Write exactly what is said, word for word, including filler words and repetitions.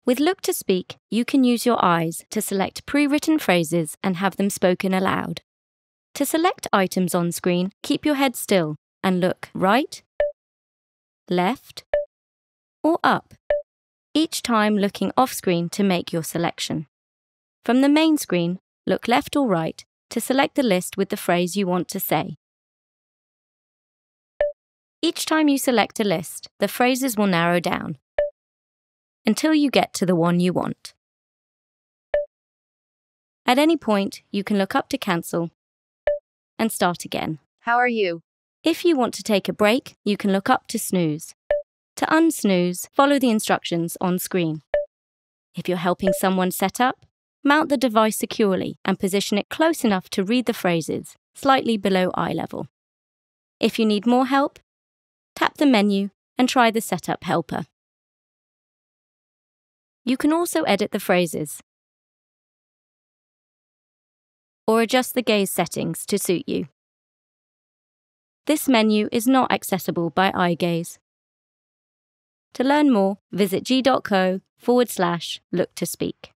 With Look to Speak, you can use your eyes to select pre-written phrases and have them spoken aloud. To select items on screen, keep your head still and look right, left, or up, each time looking off-screen to make your selection. From the main screen, look left or right to select the list with the phrase you want to say. Each time you select a list, the phrases will narrow down until you get to the one you want. At any point, you can look up to cancel and start again. How are you? If you want to take a break, you can look up to snooze. To unsnooze, follow the instructions on screen. If you're helping someone set up, mount the device securely and position it close enough to read the phrases, slightly below eye level. If you need more help, tap the menu and try the Setup helper. You can also edit the phrases or adjust the gaze settings to suit you. This menu is not accessible by eye gaze. To learn more, visit g.co forward slash look to speak.